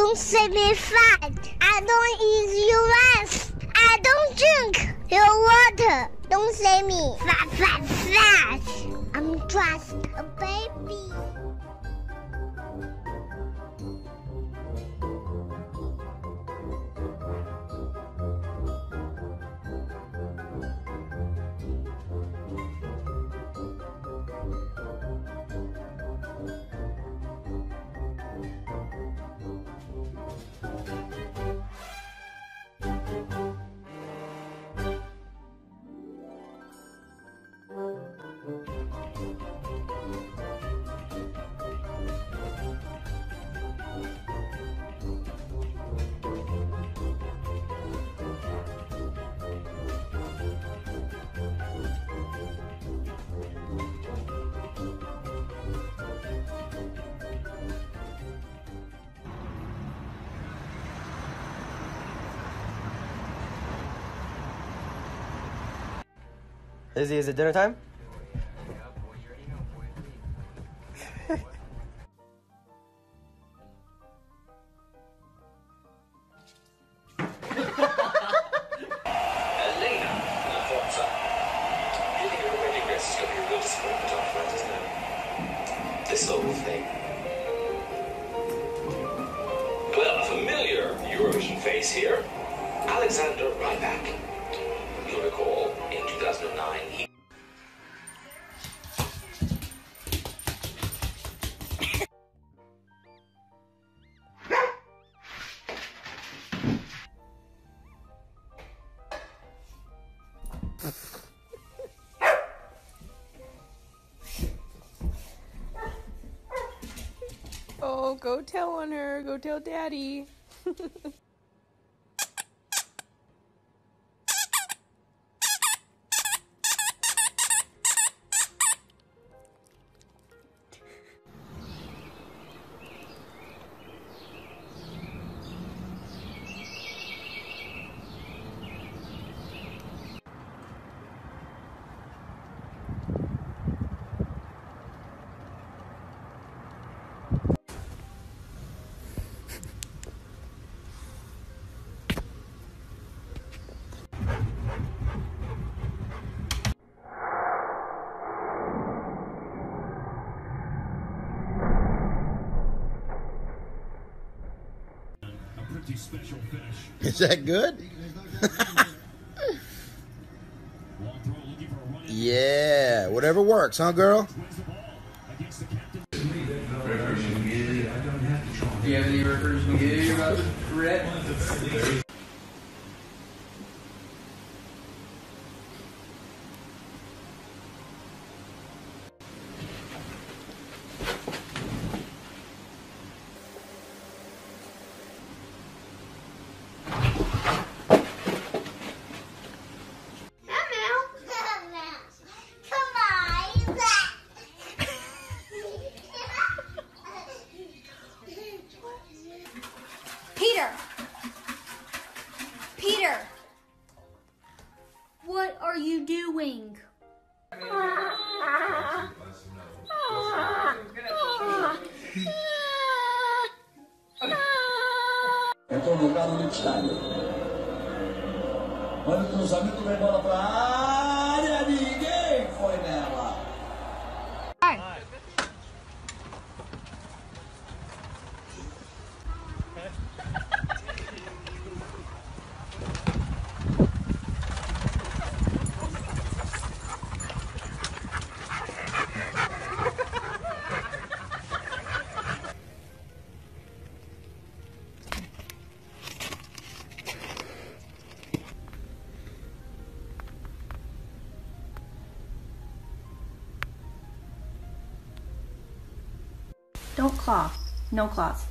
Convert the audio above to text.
Don't say me fat. I don't eat your rice. I don't drink your water. Don't say me fat. I'm just a baby. Izzy, is it dinner time? This old thing. Well, a familiar Eurovision face here, Alexander Rybak. You'll recall, in 2009, he... Oh, go tell on her. Go tell Daddy. Special finish. Is that good? Yeah, whatever works, huh, girl? Do you have any records to give you about Red? Peter, what are you doing? Entrou no lugar do Steiner. Olha o cruzamento, vem bola pra área, ninguém foi nela. Don't claw. No claws.